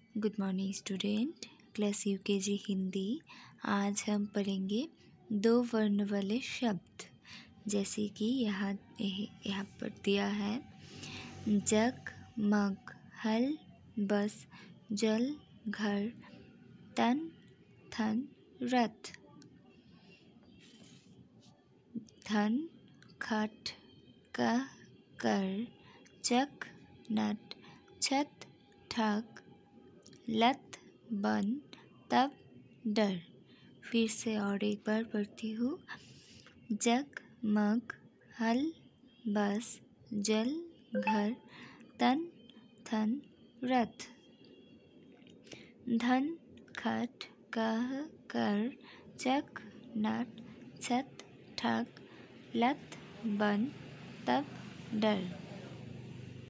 Good morning student. Class UKG Hindi. आज हम पढ़ेंगे दो वर्ण वाले शब्द, जैसे कि यहाँ पर दिया है जग मग हल बस जल घर तन थन रथ। धन खट कह कर चक नट छत ठग लत बन तब डर। फिर से और एक बार पढ़ती हूँ। जग मग हल बस जल घर तन थन रथ। धन खट कह कर चक नट छत ठग लत बन तब डर।